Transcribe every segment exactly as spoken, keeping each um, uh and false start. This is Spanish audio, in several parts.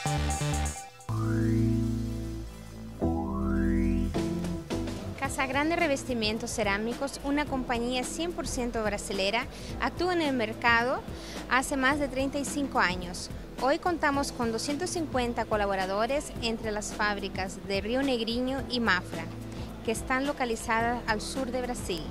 Casagrande Revestimientos Cerámicos, una compañía cien por ciento brasilera, actúa en el mercado hace más de treinta y cinco años. Hoy contamos con doscientos cincuenta colaboradores entre las fábricas de Río Negrinho y Mafra, que están localizadas al sur de Brasil.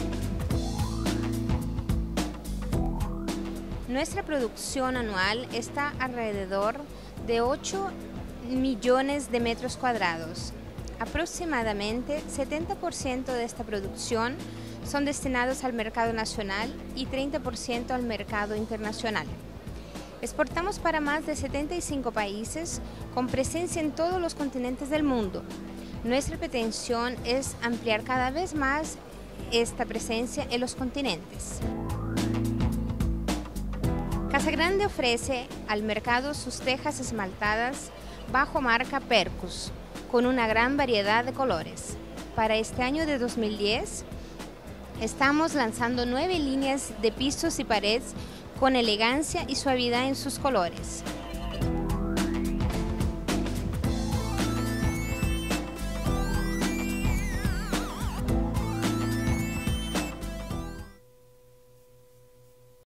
Nuestra producción anual está alrededor de ocho millones de metros cuadrados. Aproximadamente setenta por ciento de esta producción son destinados al mercado nacional y treinta por ciento al mercado internacional. Exportamos para más de setenta y cinco países con presencia en todos los continentes del mundo. Nuestra pretensión es ampliar cada vez más esta presencia en los continentes. Casagrande ofrece al mercado sus tejas esmaltadas bajo marca Percus, con una gran variedad de colores. Para este año de dos mil diez, estamos lanzando nueve líneas de pisos y paredes con elegancia y suavidad en sus colores.